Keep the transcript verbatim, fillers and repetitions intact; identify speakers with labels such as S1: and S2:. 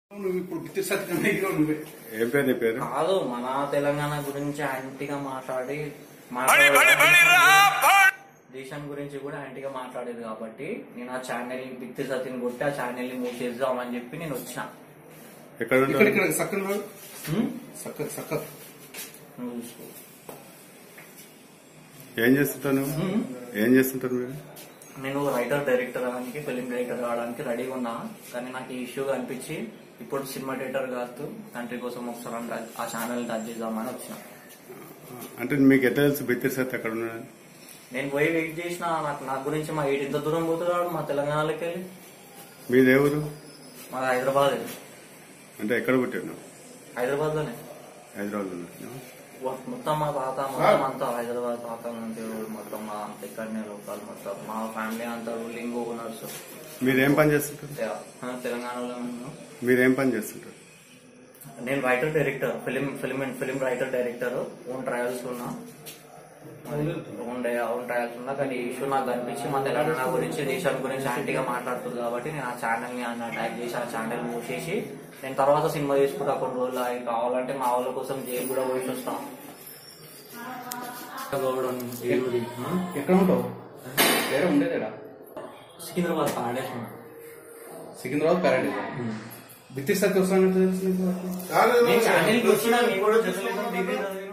S1: నువ్వు ఇప్పుడు బిత్తిరి సత్యనారాయణ నువ్వే
S2: ఏం పేరు నీ పేరు?
S3: కాదు, మన తెలంగాణ గురించి యాంటీగా మాట్లాడి దేశం గురించి కూడా యాంటీగా మాట్లాడేది కాబట్టి నేను ఆ ఛానల్ బిత్తిరి సత్యని కొట్టి ఆ ఛానల్ ని మూవ్ చేద్దామని చెప్పి నేను వచ్చిన.
S2: ఎక్కడ
S1: ఇక్కడ సక్కన్ సక్క సక్క
S3: నువ్వు చూసుకో.
S2: ఏం చేస్తుంటావు నువ్వు? ఏం చేస్తుంటారు మీరు?
S3: నేను రైటర్ డైరెక్టర్ అవడానికి ఫిలిం డైరెక్టర్ కావడానికి రెడీగా ఉన్నా, కానీ నాకు ఈ ఇష్యూగా అనిపించి ఇప్పుడు సినిమా డైరెక్టర్ కాదు కంట్రీ కోసం ఒకసారి ఆ ఛానల్ టచ్ చేద్దామని వచ్చిన.
S2: అంటే మీకు ఎట్లా తెలుసు బిత్తిరి సత్ ఎక్కడ ఉన్నాడు?
S3: నేను పోయి వెయిట్ చేసిన, నాకు నా గురించి మా ఏడు ఇంత దూరం పోతున్నాడు మా తెలంగాణలోకి వెళ్ళి.
S2: మీది ఎవరు?
S3: మాది హైదరాబాద్.
S2: అంటే ఎక్కడ పుట్టాను?
S3: హైదరాబాద్ లోనే.
S2: హైదరాబాద్ లో
S3: మొత్తం మా తాత మొత్తం అంతా హైదరాబాద్ తాత నుంచి మొత్తం మా ఇక్కడనే లోకాలు మొత్తం మా ఫ్యామిలీ అంతా రూలింగ్ ఓనర్స్.
S2: మీరేం పని చేస్తుంటారు?
S3: తెలంగాణలో
S2: మీరేం పని చేస్తుంటారు?
S3: నేను writer director, film film film writer director. Own trials ఉన్నా ఓన్ ఓన్ ట్రయల్స్ ఉన్నా కానీ ఇష్యూ నాకు కనిపించి మా తెలంగాణ గురించి దేశం గురించి యాంటీగా మాట్లాడుతుంది కాబట్టి నేను ఆ ఛానల్ ని అన్న ట్యాగ్ చేసి ఆ ఛానల్ మూవ్ చేసి నేను తర్వాత సినిమా తీసుకుంటా. కొన్ని రోజులు అవి కావాలంటే మా వాళ్ళ కోసం జైలు కూడా పోయి వస్తాం.
S1: ఎక్కడ ఉంటావు? వేరే ఉండేదేడా?
S3: సికింద్రాబాద్ ప్యారడైస్.
S1: సికింద్రాబాద్ ప్యారడైస్. బిత్తిరి సత్య వస్తానంటే తెలుసు నీకు?
S3: ఛానల్కి వచ్చినా మీకు కూడా జర్నలిజం డిగ్రీ